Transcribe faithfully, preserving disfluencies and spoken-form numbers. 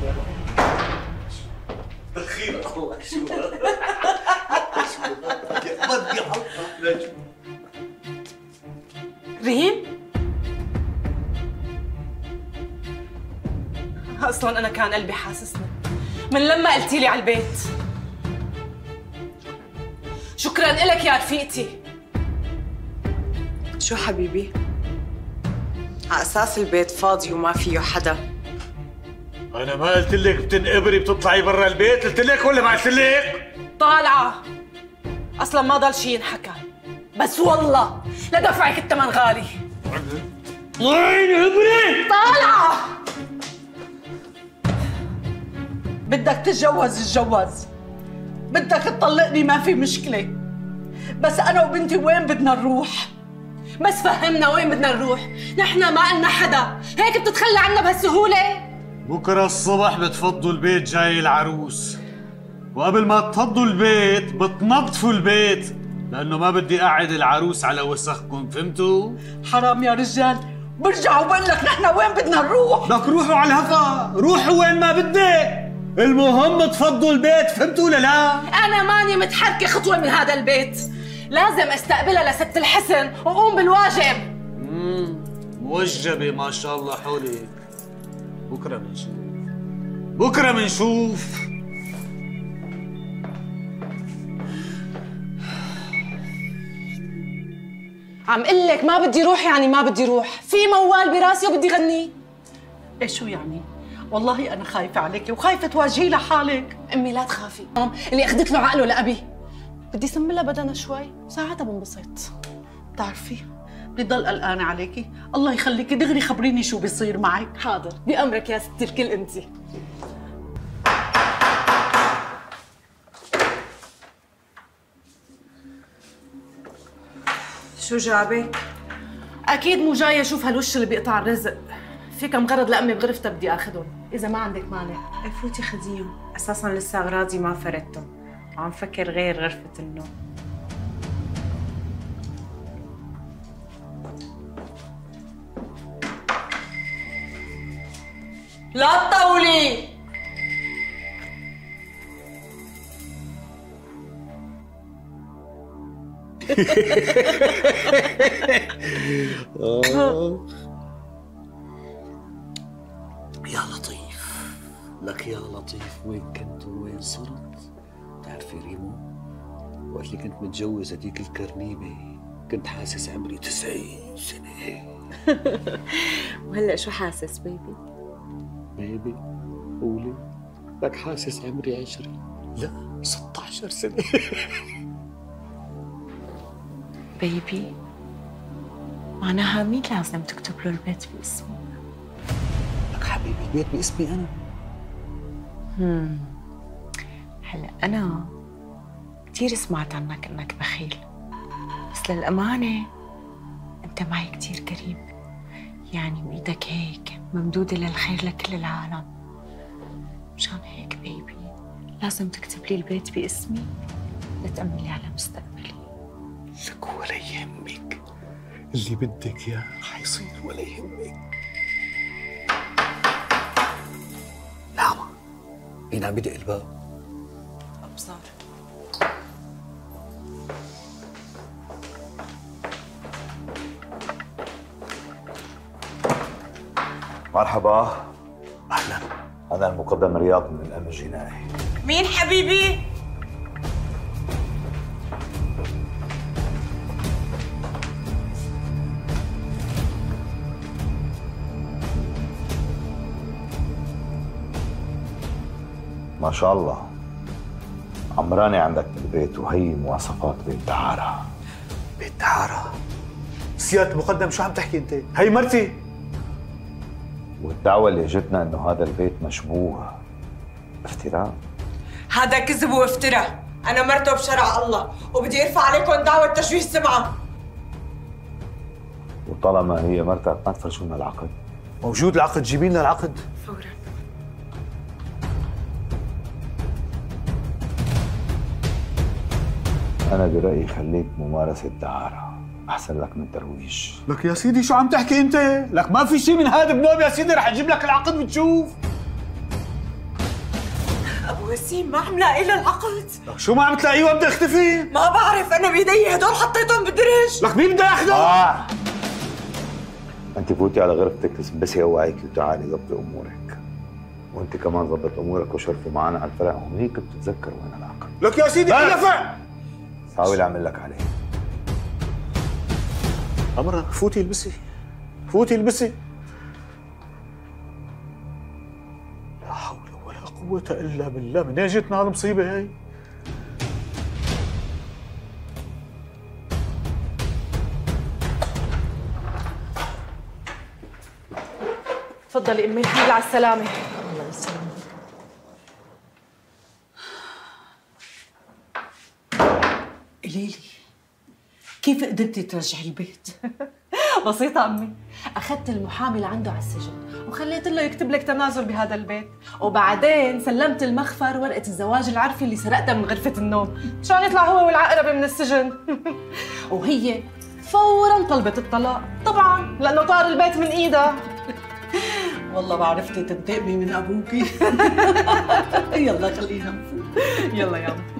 دخيل الله شو يا بدي حطها. ريم؟ اصلا انا كان قلبي حاسسني من لما قلتي لي على البيت. شكرا لك يا رفيقتي. شو حبيبي؟ على اساس البيت فاضي وما فيه حدا. انا ما قلت لك بتنقبري بتطلعي برا البيت؟ قلت لك ولا ما قلت لك؟ طالعه. اصلا ما ضل شيء ينحكى، بس والله لدفعك الثمن غالي. وين عبري؟ طالعه. بدك تتجوز اتجوز، بدك تطلقني ما في مشكلة، بس أنا وبنتي وين بدنا نروح؟ بس فهمنا وين بدنا نروح، نحن ما قلنا حدا، هيك بتتخلى عنا بهالسهولة؟ بكره الصبح بتفضوا البيت جاي العروس، وقبل ما تفضوا البيت بتنظفوا البيت، لأنه ما بدي أقعد العروس على وسخكم، فهمتوا؟ حرام يا رجال، برجع وبقول لك نحن وين بدنا نروح؟ بدك روحوا على الهفا، روحوا وين ما بدك، المهم تفضوا البيت، فهمتوا ولا لا؟ أنا ماني متحركة خطوة من هذا البيت، لازم استقبلها لست الحسن وقوم بالواجب. امم موجبة ما شاء الله حولك. بكره بنشوف، بكره بنشوف. عم قل لك ما بدي روح، يعني ما بدي روح، في موال براسي وبدي غني. ايه شو يعني؟ والله أنا خايفة عليكي وخايفة تواجهي لحالك. أمي لا تخافي، اللي أخذت له عقله لأبي، بدي سملها بدنها شوي وساعتها بنبسط. بتعرفي بدي ضل قلقانة عليكي، الله يخليكي دغري خبريني شو بيصير معك. حاضر، بأمرك يا ستي الكل أنت. شو جابك؟ أكيد مو جاية أشوف هالوش اللي بيقطع الرزق، في كم غرض لأمي بغرفتها بدي آخذهم، إذا ما عندك مانع. ايه فوتي خديهم، اساسا لسه اغراضي ما فردتهم، وعم فكر غير غرفة النوم. لا تطولي. يا لطيف، لك يا لطيف، وين كنت ووين صرت؟ بتعرفي ريمو، وقت اللي كنت متجوز هديك الكرنيبة كنت حاسس عمري تسعين سنة. وهلا شو حاسس بيبي؟ بيبي قولي، لك حاسس عمري عشرين، لا ستة عشر سنة. بيبي معناها مين لازم تكتب له البيت باسمي؟ لك حبيبي البيت باسمي أنا. امم هلا أنا كثير سمعت عنك إنك بخيل، بس للأمانة أنت معي كثير قريب، يعني وإيدك هيك ممدودة للخير لكل العالم. مشان هيك بيبي لازم تكتب لي البيت باسمي لتأمن لي على مستقبلي. لك ولا يهمك، اللي بدك اياه رح يصير ولا يهمك. نعم، مين عم بدق الباب؟ أبصار. مرحبا. اهلا. أنا المقدم رياض من الأمن الجنائي. مين حبيبي؟ ما شاء الله عمراني عندك بالبيت، وهي مواصفات بيت دعارة. بيت دعارة؟ سيادة المقدم شو عم تحكي انت؟ هي مرتي. والدعوة اللي اجتنا انه هذا البيت مشبوه افتراء. هذا كذب وافتراء، أنا مرته بشرع الله وبدي ارفع عليكم دعوة تشويه سمعة. وطالما هي مرتك ما تفرجونا العقد. موجود العقد، جيبي لنا العقد فورا. أنا برأيي خليك ممارسة دعارة أحسن لك من ترويج. لك يا سيدي شو عم تحكي أنت؟ لك ما في شيء من هذا بنوم يا سيدي، رح أجيب لك العقد وتشوف. ابو وسيم ما عم لاقي له العقد. شو ما عم تلاقيه وبدي اختفي؟ ما بعرف، انا بايدي هدول حطيتهم بالدرج. لك مين بده ياخذه؟ آه. انت فوتي على غرفتك تسبسي اوعيك وتعالي ضبطي امورك. وانت كمان ضبط امورك وشرفوا معنا على الفرق، هونيك بتتذكر وين العقد. لك يا سيدي دفع. حاول اعمل لك عليه. أمرة فوتي البسي، فوتي البسي. لا حول ولا قوة إلا بالله، من أين جتنا هالمصيبة هاي؟ تفضلي امي، الحمد لله على السلامة. الله يسلمك. قولي لي كيف قدرتي ترجعي البيت؟ بسيطة أمي، أخذت المحامي اللي عنده على السجن وخليت له يكتب لك تنازل بهذا البيت، وبعدين سلمت المخفر ورقة الزواج العرفي اللي سرقتها من غرفة النوم مشان يطلع هو والعقربة من السجن. وهي فوراً طلبت الطلاق، طبعاً لأنه طار البيت من إيدها. والله ما عرفتي تنتقمي من ابوكي. يلا خلينا نفوت. يلا يا أمي.